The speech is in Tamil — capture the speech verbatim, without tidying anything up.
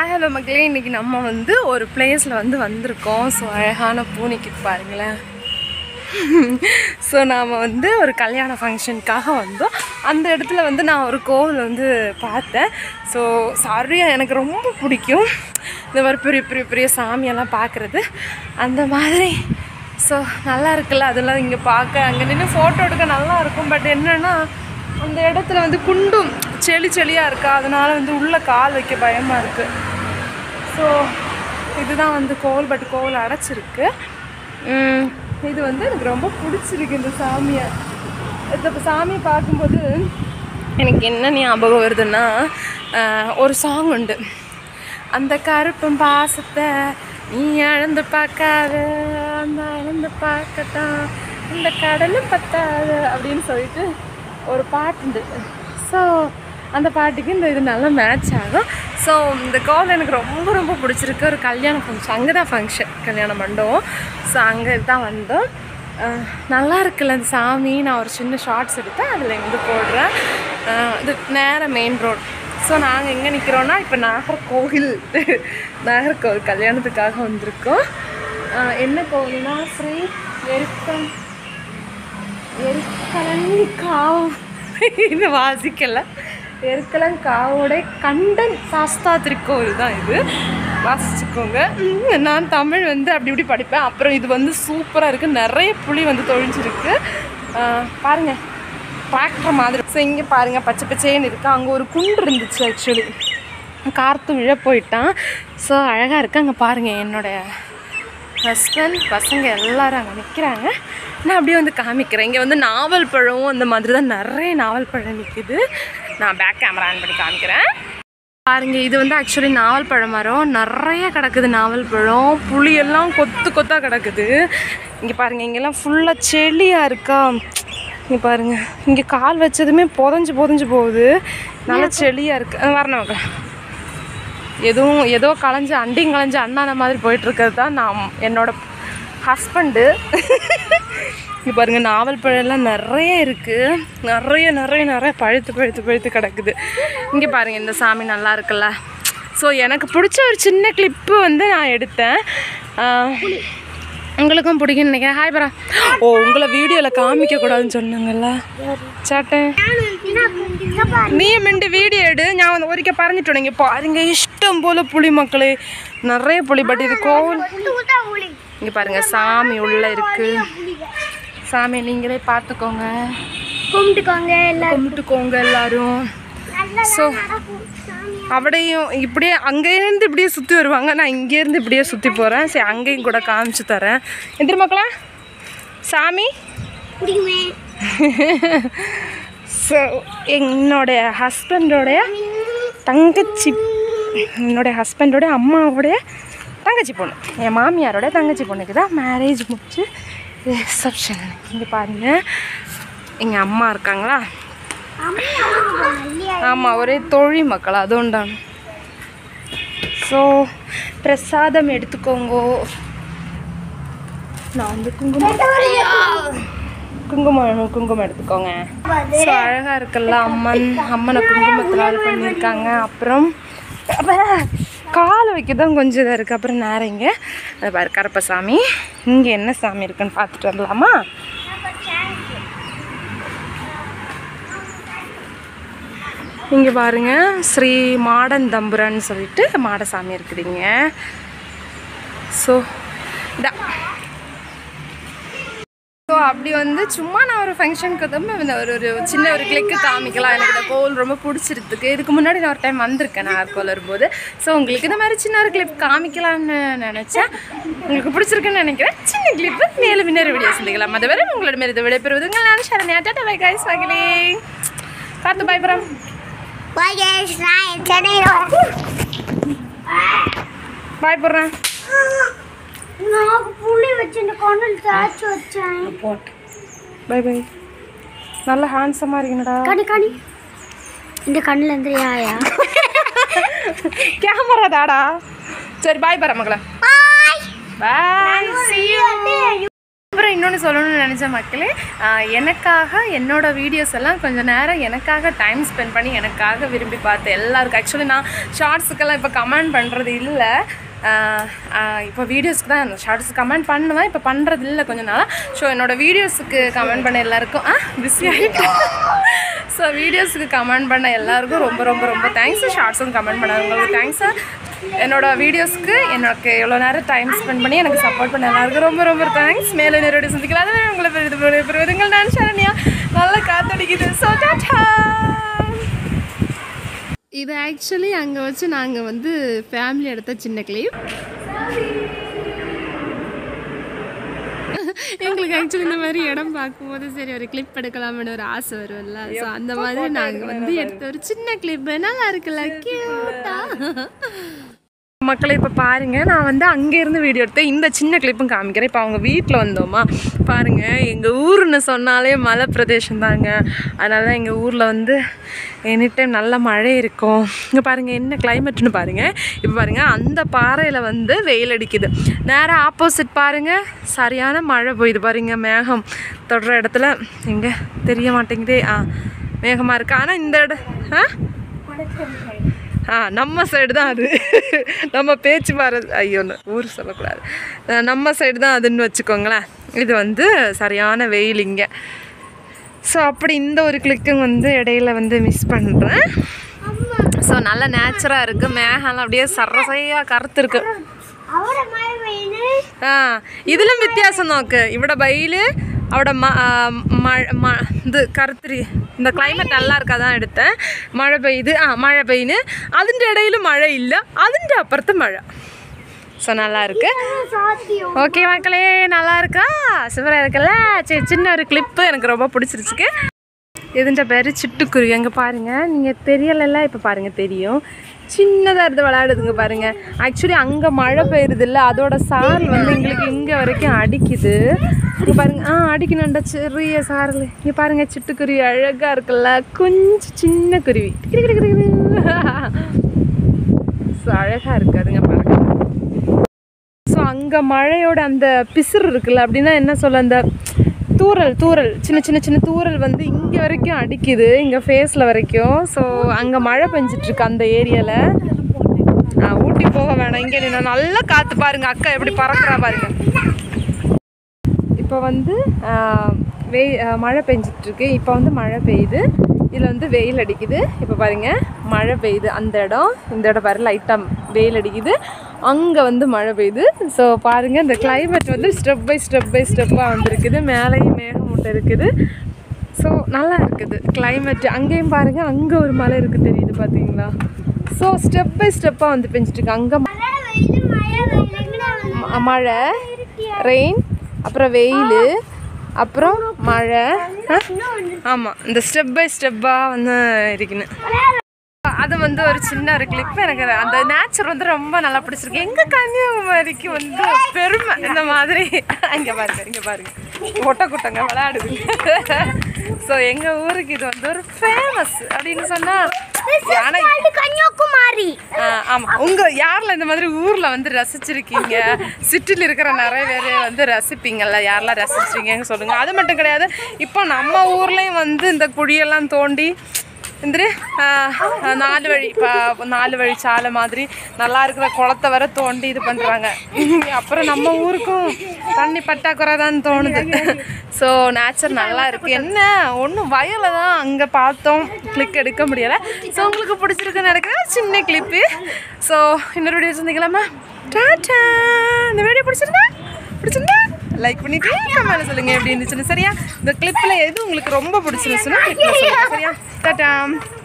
ஹாய் ஹலோ மக்களே, இன்றைக்கி நம்ம வந்து ஒரு பிளேஸில் வந்து வந்திருக்கோம். ஸோ அழகான பூனைக்கு பாருங்களேன். ஸோ நாம் வந்து ஒரு கல்யாண ஃபங்க்ஷனுக்காக வந்தோம். அந்த இடத்துல வந்து நான் ஒரு கோவில் வந்து பார்த்தேன். ஸோ சரியாக எனக்கு ரொம்ப பிடிக்கும் இந்த மாதிரி பெரிய பெரிய பெரிய சாமியெல்லாம் பார்க்குறது அந்த மாதிரி. ஸோ நல்லா இருக்குல்ல, அதெல்லாம் இங்கே பார்க்க அங்கே நின்று ஃபோட்டோ எடுக்க நல்லா இருக்கும். பட் என்னென்னா அந்த இடத்துல வந்து குண்டும் செளி செளியாக இருக்கா, அதனால் வந்து உள்ளே கால் வைக்க பயமாக இருக்குது. ஸோ இதுதான் வந்து கோவில். பட் கோவில் அடைச்சிருக்கு. இது வந்து எனக்கு ரொம்ப பிடிச்சிருக்கு இந்த சாமியை. இந்த சாமியை பார்க்கும்போது எனக்கு என்ன ஞாபகம் வருதுன்னா, ஒரு சாங் உண்டு, அந்த கருப்பம் பாசத்தை நீ இழந்து பார்க்காத, அந்த இழந்து பார்க்கத்தான் இந்த கடலும் பத்தாது அப்படின்னு சொல்லிட்டு ஒரு பாட்டு. ஸோ அந்த பாட்டுக்கு இந்த இது நல்லா மேட்ச் ஆகும். ஸோ இந்த கோவில் எனக்கு ரொம்ப ரொம்ப பிடிச்சிருக்கு. ஒரு கல்யாண ஃபங்க்ஷன், அங்கே தான் ஃபங்க்ஷன், கல்யாண மண்டபம். ஸோ அங்கே தான் வந்தோம். நல்லா இருக்குல்ல அந்த சாமி. நான் ஒரு சின்ன ஷார்ட்ஸ் எடுத்தேன், அதில் இருந்து போடுறேன். இது நேராக மெயின் ரோடு. ஸோ நாங்கள் எங்கே நிற்கிறோன்னா இப்போ நாகர்கோவில் நாகர்கோவில் கல்யாணத்துக்காக வந்திருக்கோம். என்ன கோவில்னா ஸ்ரீ எருக்கம் எருக்கலங்காவு இது வாசிக்கலை எருக்கலங்காவோட கண்டன் சாஸ்தா திருக்கோவில் தான் இது. வாசிச்சுக்கோங்க. நான் தமிழ் வந்து அப்படி இப்படி படிப்பேன். அப்புறம் இது வந்து சூப்பராக இருக்குது. நிறைய புளி வந்து தொழிஞ்சிருக்கு பாருங்கள், டிராக்டர் மாதிரி. ஸோ இங்கே பாருங்கள், பச்சை பச்சைன்னு இருக்குது. அங்கே ஒரு குண்டு இருந்துச்சு, ஆக்சுவலி காற்று விழ போயிட்டான். ஸோ அழகாக இருக்குது. அங்கே பாருங்கள், என்னோடய ஹஸ்பண்ட் பசங்க எல்லோரும் அங்கே நிற்கிறாங்க. நான் அப்படியே வந்து காமிக்கிறேன். இங்கே வந்து நாவல் பழம் அந்த மாதிரி தான் நிறைய நாவல் பழம் நிற்கிது. நான் பேக் கேமரா ஆன் பண்ணி காமிக்கிறேன் பாருங்க. இது வந்து ஆக்சுவலி நாவல் பழம் மரம் நிறைய கிடக்குது. நாவல் பழம் புளியெல்லாம் கொத்து கொத்தாக கிடக்குது. இங்கே பாருங்கள், இங்கெல்லாம் ஃபுல்லாக செளியாக இருக்கா. இங்கே பாருங்கள், இங்கே கால் வச்சதுமே புதஞ்சு புதஞ்சு போகுது. நல்லா செளியாக இருக்குது. வரணும் மக்கள், எதுவும் ஏதோ களைஞ்சு அண்டிங் களைஞ்சு அண்ணான மாதிரி போயிட்டுருக்கிறது தான் நான் என்னோடய ஹஸ்பண்டு. இங்கே பாருங்கள், நாவல் பழம்லாம் நிறைய இருக்குது. நிறைய நிறைய நிறைய பழுத்து பழுத்து பழுத்து கிடக்குது. இங்கே பாருங்கள், இந்த சாமி நல்லா இருக்குல்ல. ஸோ எனக்கு பிடிச்ச ஒரு சின்ன கிளிப்பு வந்து நான் எடுத்தேன். உங்களுக்கும் பிடிக்கும்னு நினைக்கிறேன். ஹாய் பரா. ஓ, உங்களை வீடியோவில் காமிக்கக்கூடாதுன்னு சொன்னாங்கல்ல சேட்டேன். நீ மிண்டு வீடியோ எடு. நான் வந்து ஒரிக்க பறந்துட்டோம். நீங்கள் பாருங்க, இஷ்டம் போல் புளி மக்களே, நிறைய புளி. பட் இது கோவில். இங்கே பாருங்கள், சாமி உள்ளே இருக்குது. சாமி நீங்களே பார்த்துக்கோங்க, கும்பிட்டுக்கோங்க, கும்பிட்டுக்கோங்க எல்லாரும். ஸோ அப்படியும் இப்படியே அங்கேருந்து இப்படியே சுற்றி வருவாங்க. நான் இங்கேருந்து இப்படியே சுற்றி போகிறேன். சரி, அங்கேயும் கூட காமிச்சு தரேன். எந்திர மக்களா, சாமி. ஸோ என்னுடைய ஹஸ்பண்டோடைய தங்கச்சி, என்னுடைய ஹஸ்பண்டோடைய அம்மாவோடைய தங்கச்சி பொண்ணு, என் மாமியாரோட தங்கச்சி பொண்ணுக்கு தான் மேரேஜ் முடிச்சு ரிசப்ஷன். இங்கே பாருங்கள், எங்கள் அம்மா இருக்காங்களா. ஆமாம், ஒரே தொழில் மக்கள், அது உண்டான. ஸோ பிரசாதம் எடுத்துக்கோங்க. நான் வந்து குங்குமம் குங்குமம் குங்குமம் எடுத்துக்கோங்க. ஸோ அழகாக இருக்குல்ல, அம்மன் அம்மனை குங்குமத்தில் பண்ணியிருக்காங்க. அப்புறம் காலை வைக்க தான் கொஞ்சம் இதாக இருக்குது. அப்புறம் நேரங்க அது பாரு, கருப்பசாமி. இங்கே என்ன சாமி இருக்குன்னு பார்த்துட்டு வரலாமா? இங்கே பாருங்கள், ஸ்ரீ மாடன் தம்புரான்னு சொல்லிட்டு மாடசாமி இருக்குதுங்க. ஸோ இதான். ஸோ அப்படி வந்து சும்மா நான் ஒரு ஃபங்க்ஷனுக்கு தான் ஒரு ஒரு சின்ன ஒரு கிளிக்கு காமிக்கலாம். எனக்கு இந்த கோவில் ரொம்ப பிடிச்சிருக்கு. இதுக்கு முன்னாடி நான் ஒரு டைம் வந்திருக்கேன் நாகர்கோவில் வரும்போது. ஸோ உங்களுக்கு இந்த மாதிரி சின்ன ஒரு கிளிப் காமிக்கலாம்னு நினச்சேன். உங்களுக்கு பிடிச்சிருக்குன்னு நினைக்கிறேன். சின்ன கிளிப்பு மேலும் இன்னொரு வீடியோ சந்திக்கலாம். அது வரை உங்களோட மாரி இதை விடைபெறுவதுங்க. நான் சரண்யா. Tata bye guys. வாங்கலே பார்த்து பாய் பரம். பாய் போடுறேன். Bye bye. நல்ல ஹேண்ட்ஸமாக இருக்கீங்கடா. கனி கனி இந்த கண்ணில் இருந்து யாயா கேமரா தாடா. சரி பாய் பர மகளா. பாய். See you. அப்புறம் இன்னொன்று சொல்லணும்னு நினச்ச மக்களே, எனக்காக என்னோட வீடியோஸ் எல்லாம் கொஞ்சம் நேரம் எனக்காக டைம் ஸ்பெண்ட் பண்ணி எனக்காக விரும்பி பார்த்து எல்லாருக்கும், ஆக்சுவலி நான் ஷார்ட்ஸுக்கெல்லாம் இப்போ கமெண்ட் பண்ணுறது இல்லை, இப்போ வீடியோஸ்க்கு தான் ஷார்ட்ஸ் கமெண்ட் பண்ணுவேன், இப்போ பண்ணுறது இல்லை கொஞ்ச நாளாக. ஸோ என்னோடய வீடியோஸுக்கு கமெண்ட் பண்ண எல்லாருக்கும் ஆ பிஸி ஆகிட்டு ஸோ வீடியோஸுக்கு கமெண்ட் பண்ண எல்லாருக்கும் ரொம்ப ரொம்ப ரொம்ப தேங்க்ஸ். ஷார்ட்ஸும் கமெண்ட் பண்ணவங்களுக்கு தேங்க்ஸ். என்னோடய வீடியோஸ்க்கு எனக்கு எவ்வளோ நேரம் டைம் ஸ்பெண்ட் பண்ணி எனக்கு சப்போர்ட் பண்ண எல்லாருக்கும் ரொம்ப ரொம்ப தேங்க்ஸ். மேலே நேரோட சந்திக்கலாம். அது உங்களை பெறுவதுங்கள். நான் சரண்யா. நல்லா காத்தடிக்குது. So tata. இது ஆக்சுவலி அங்கே வச்சு நாங்கள் வந்து ஃபேமிலி எடுத்த சின்ன கிளிப். எங்களுக்கு ஆக்சுவலி இந்த மாதிரி இடம் பார்க்கும்போது சரி ஒரு கிளிப் எடுக்கலாம்னு ஒரு ஆசை வரும்ல. ஸோ அந்த மாதிரி நாங்கள் வந்து எடுத்த ஒரு சின்ன கிளிப் நல்லா இருக்குல்ல, கியூட்டா. மக்களை இப்போ பாருங்கள், நான் வந்து அங்கேருந்து வீடியோ எடுத்தேன். இந்த சின்ன கிளிப்பும் காமிக்கிறேன். இப்போ அவங்க வீட்டில் வந்தோமா பாருங்கள். எங்கள் ஊர்னு சொன்னாலே மலை பிரதேசம் தாங்க. அதனால தான் எங்கள் ஊரில் வந்து எனி டைம் நல்ல மழை இருக்கும். இங்கே பாருங்கள் என்ன கிளைமேட்னு பாருங்கள். இப்போ பாருங்கள் அந்த பாறையில் வந்து வெயில் அடிக்குது. நேராக ஆப்போசிட் பாருங்கள் சரியான மழை போயிது பாருங்கள். மேகம் தொடுற இடத்துல எங்கே தெரிய மாட்டேங்குதே. ஆ மேகமாக இருக்குது. ஆனால் இந்த இடம் ஆ ஆ நம்ம சைடு தான் அது. நம்ம பேச்சு பாரு ஐயோன்னு ஊர் சொல்லக்கூடாது. நம்ம சைடு தான் அதுன்னு வச்சுக்கோங்களேன். இது வந்து சரியான வெயில் இங்கே. ஸோ அப்படி இந்த ஒரு கிளிக்கும் வந்து இடையில வந்து மிஸ் பண்ணுறேன். ஸோ நல்ல நேச்சராக இருக்குது. மேகம்லாம் அப்படியே சரசையாக கருத்து இருக்கு. ஆ இதிலும் வித்தியாசம் நோக்கு. இவட பயில் அவட ம ம இது கருத்துரி. இந்த கிளைமேட் நல்லா இருக்காதான் எடுத்தேன். மழை பெய்யுது. ஆ மழை பெய்யுன்னு அதிൻ്റെ இடையில மழை இல்லை, அதிൻ്റെ அப்புறத்து மழை. ஸோ நல்லா இருக்கு. ஓகே மக்களே, நல்லா இருக்கா? சூப்பராக இருக்குல்ல? சரி, சின்ன ஒரு கிளிப்பு எனக்கு ரொம்ப பிடிச்சிருச்சுக்கு. இதுன்ற பேர் சிட்டுக்குருவி. அங்கே பாருங்கள், நீங்கள் தெரியலைல்ல, இப்போ பாருங்கள் தெரியும். சின்னதாக இருந்து விளையாடுதுங்க பாருங்கள். ஆக்சுவலி அங்கே மழை பெய்யுறது இல்லை, அதோட சாரல் வந்து எங்களுக்கு இங்கே வரைக்கும் அடிக்குது. இங்கே பாருங்கள். ஆ அடிக்கணுண்டா சிறிய சாரல். இங்கே பாருங்கள் சிட்டுக்குருவி அழகாக இருக்குல்ல, கொஞ்சம் சின்ன குருவி. ஸோ அழகாக இருக்காதுங்க பாருங்கள். ஸோ அங்கே மழையோட அந்த பிசுறு இருக்குல்ல, அப்படின்னா என்ன சொல்ல, அந்த தூரல் தூரல் சின்ன சின்ன சின்ன தூரல் வந்து இங்கே வரைக்கும் அடிக்குது, இங்கே ஃபேஸில் வரைக்கும். ஸோ அங்கே மழை பெஞ்சிட்ருக்கு அந்த ஏரியாவில். ஆ ஊட்டி போக வேணாம், இங்கே நான் நல்லா காற்று பாருங்கள். அக்கா எப்படி பறக்கிறா பாருங்கள். இப்போ வந்து வெய் மழை பெஞ்சிட்ருக்கு. இப்போ வந்து மழை பெய்யுது, இதில் வந்து வெயில் அடிக்குது. இப்போ பாருங்கள் மழை பெய்யுது. அந்த இடம் இந்த இடம் பாரு லைட்டாக வெயில் அடிக்குது, அங்கே வந்து மழை பெய்யுது. ஸோ பாருங்கள் இந்த கிளைமேட் வந்து ஸ்டெப் பை ஸ்டெப் பை ஸ்டெப்பாக வந்துருக்குது. மேலேயும் மேகமூட்டை இருக்குது. ஸோ நல்லா இருக்குது கிளைமேட்டு. அங்கேயும் பாருங்கள், அங்கே ஒரு மலை இருக்குது தெரியுது பார்த்தீங்களா? ஸோ ஸ்டெப் பை ஸ்டெப்பாக வந்து பெஞ்சிட்ருக்கு. அங்கே மழை, ரெயின், அப்புறம் வெயில், அப்புறம் மழை. ஆமாம், இந்த ஸ்டெப் பை ஸ்டெப்பாக வந்து இருக்குன்னு. அது வந்து ஒரு சின்ன ஒரு கிளிப். எனக்கு அந்த நேச்சர் வந்து ரொம்ப நல்லா பிடிச்சிருக்கு. எங்கள் கன்னியாகுமரிக்கு வந்து பெருமை இந்த மாதிரி. இங்கே பாருங்க, இங்கே பாருங்க ஒட்டக்கூட்டங்க விளையாடுது. ஸோ எங்கள் ஊருக்கு இது வந்து ஒரு ஃபேமஸ் அப்படின்னு சொன்னால் கன்னியாகுமரி. ஆமாம், உங்கள் யாரில் இந்த மாதிரி ஊரில் வந்து ரசிச்சிருக்கீங்க? சிட்டியில் இருக்கிற நிறைய பேர் வந்து ரசிப்பீங்கள்ல, யாரெல்லாம் ரசிச்சிருக்கீங்கன்னு சொல்லுங்கள். அது மட்டும் கிடையாது, இப்போ நம்ம ஊர்லேயும் வந்து இந்த குழியெல்லாம் தோண்டி இந்த நாலு வழி இப்போ நாலு வழி சாலை மாதிரி நல்லா இருக்கிற குளத்தை வர தோண்டி இது பண்ணுறாங்க. அப்புறம் நம்ம ஊருக்கும் தண்ணி பற்றாக்குறை தான் தோணுது. ஸோ நேச்சர் நல்லா இருக்குது. என்ன ஒன்றும் வயலை தான் அங்கே பார்த்தோம், கிளிக் எடுக்க முடியலை. ஸோ உங்களுக்கு பிடிச்சிருக்குன்னு நினைக்கிறேன் சின்ன கிளிப்பு. ஸோ இன்னொரு வீடியோ சந்திக்கலாமா? டாடா. இந்த வீடியோ பிடிச்சிருந்தா பிடிச்சிருந்தா லைக் பண்ணிட்டு கமெண்ட் சொல்லுங்கள் எப்படி இருந்துச்சுன்னு. சரியா? இந்த கிளிப்பில் எது உங்களுக்கு ரொம்ப பிடிச்சிருந்துச்சுன்னா கிளிப்பில் சொல்லுங்கள். சரியா? டாடா.